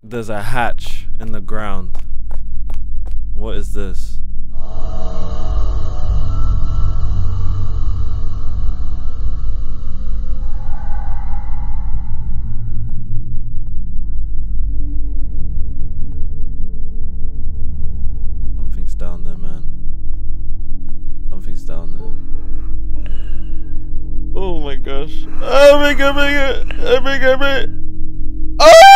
There's a hatch in the ground. What is this? Something's down there, man. Something's down there. Oh my gosh. Oh my god, oh my god, oh my god, oh my god. Oh!